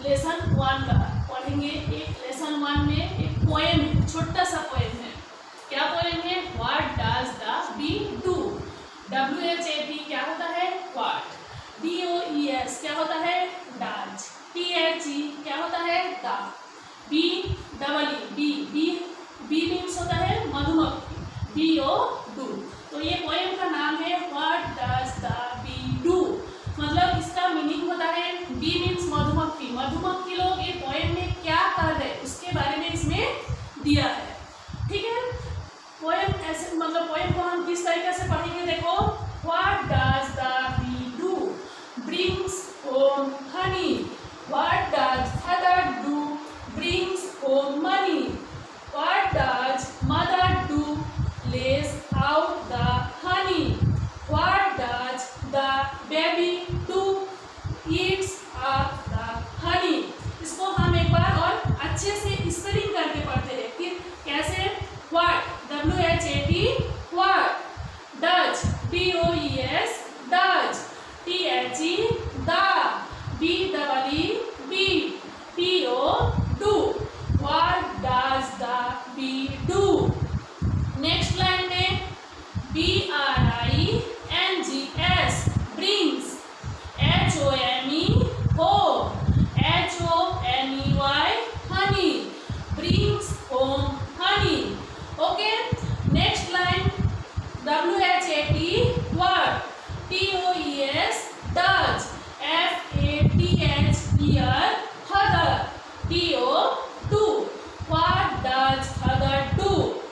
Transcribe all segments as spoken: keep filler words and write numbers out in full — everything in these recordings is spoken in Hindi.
लेसन वन का पढ़ेंगे। एक लेसन वन में एक पोएम है, छोटा सा पोएम है। क्या पोएम है? What does the bee do. W H A T क्या होता है? What. D O E S क्या होता है? डज। टी एच ई क्या होता है? The. B double E bee bee bee means होता है मधुमक्खी, बी ओ डू। तो ये पोएम का नाम है what does the bee do. मतलब इसका मीनिंग होता है बी मीन्स मधुमक्खी। मधुमक्खी लोग ये पोएम में क्या कर रहे हैं उसके बारे में इसमें दिया है। ठीक है, पोएम ऐसे मतलब पोएम को हम किस तरीके से पढ़ेंगे देखो। What does the bee do brings home honey. What does father do brings home money. What does mother do lays out the honey. What does the baby do eats up the honey. इसको हम एक बार और अच्छे से स्पेलिंग करके पढ़ते हैं कि कैसे। What W H A T what does D O E S does T H E the B double E B P O do. What does the bee do? Next line में B R I N G S brings H O M E home H O N E Y honey brings home honey. Okay, next line W H A T what T O E S does F A T H E R father D O do. What does father do?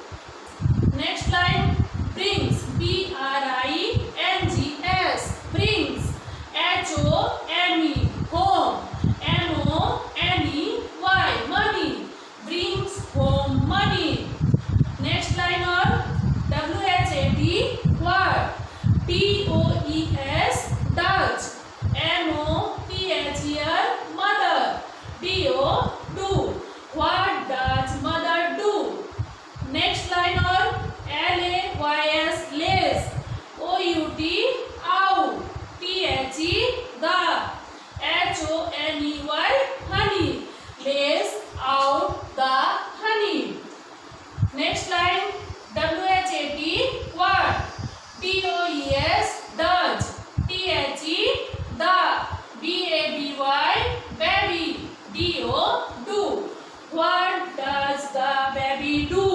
Next line brings B R I N G S brings H O M E home M O N E Y money brings home money. Next line और W H A T what T O E S does M O T H E R mother D O do. What does mother do? Next line और L A Y S lays O U T out T H E the H O N E Y honey lays out the honey. Next line W H A T what T O E S does T H E the B A B Y baby D O do. What does the baby do?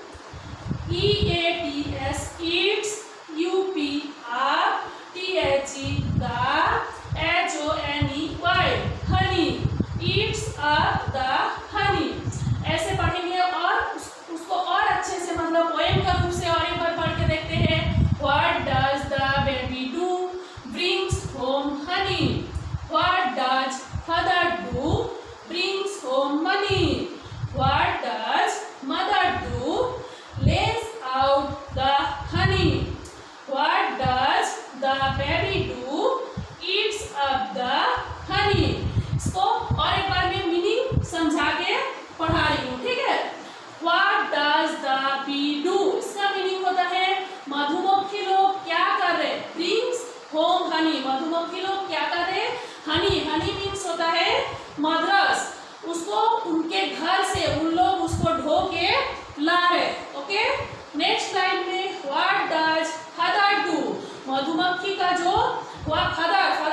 E A T S eats U P R T H E the H O N E Y honey eats up the honey. ऐसे पढ़ेंगे और उस, उसको और अच्छे से मतलब पोएम का रूप से और एक बार पढ़ के देखते हैं। What does the baby do brings home honey. What does father do brings home money. What does mother do lays out the honey. What does the baby do eats up the honey. इसको और एक बार मैं मीनिंग समझा के पढ़ा रही हूँ, ठीक है। What does the bee do? इसका मीनिंग होता है मधुमक्खी लोग क्या कर रहे? brings home honey. मधुमक्खी लोग क्या कर रहे? honey. honey means होता है मधरस। उसको उनके घर से उन लोग उसको ढो के ला रहे। ओके, नेक्स्ट लाइन में व्हाट डज फादर डू। मधुमक्खी का जो वह फादर